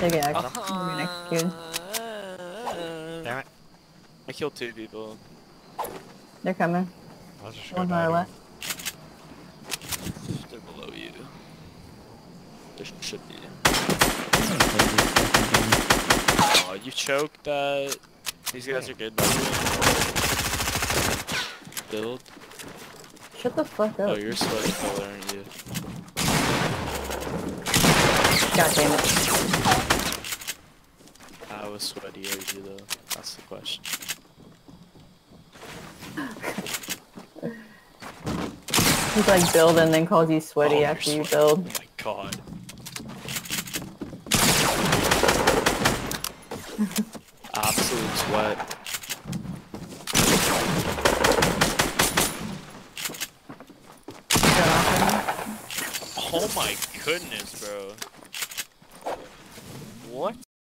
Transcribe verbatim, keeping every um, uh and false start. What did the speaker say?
They get ex Uh, executed. Damn it. I killed two people. They're coming. Let's just go One on die our to left. They're below you. There should be. Oh, you choked that. These guys are good. Build. Shut the fuck up. Oh, you're sweaty color, aren't you? God damn it. I was sweaty, are you though? That's the question. He's like build and then calls you sweaty Oh, after you're you sweaty. build. Oh my god. Absolute sweat. Oh my goodness, bro. What?